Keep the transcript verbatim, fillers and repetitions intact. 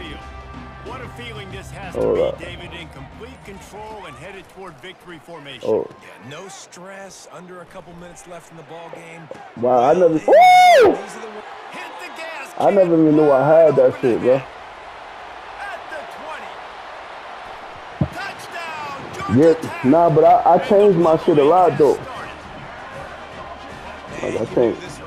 field. What a feeling this has Hold to up. be, David, in complete control and headed toward victory formation. Oh. Yeah, no stress, under a couple minutes left in the ball game. Wow, I never. Woo! Hit the gas. I never even knew I had that shit, bro. At the twenty. Touchdown, Georgia Yeah, Tech. nah, but I, I changed my shit a lot though. Man, Like I you changed. knew this